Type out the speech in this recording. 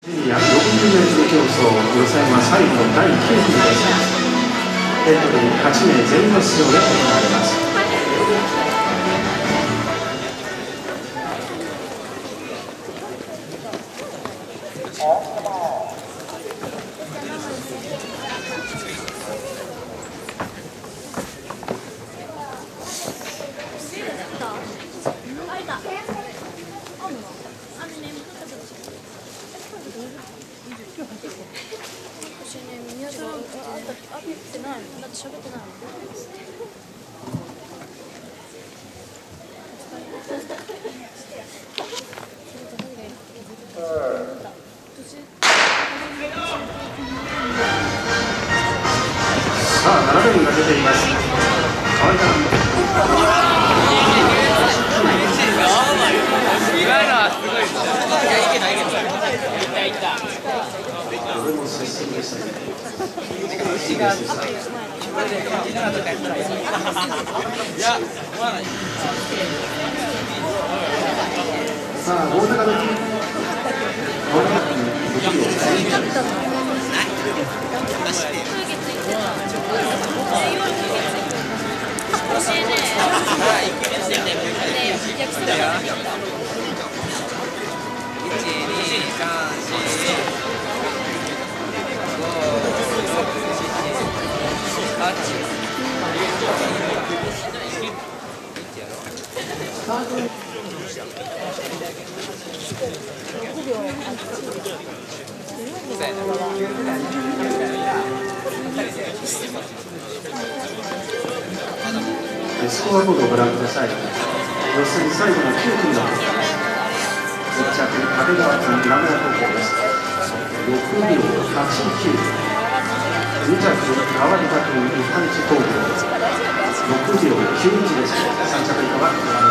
約60m競争予選は最後の第9組です。エントリー8名全員の出場で行われます。さあ、7レーンが出ています。河合さん。これも接戦でしたね。さあ、大高のスコアボードをご覧ください。予選最後の9組の1着、掛川君名古屋高校です。6秒89。2着、川井田君日産地工業6秒91です。3着以下はご覧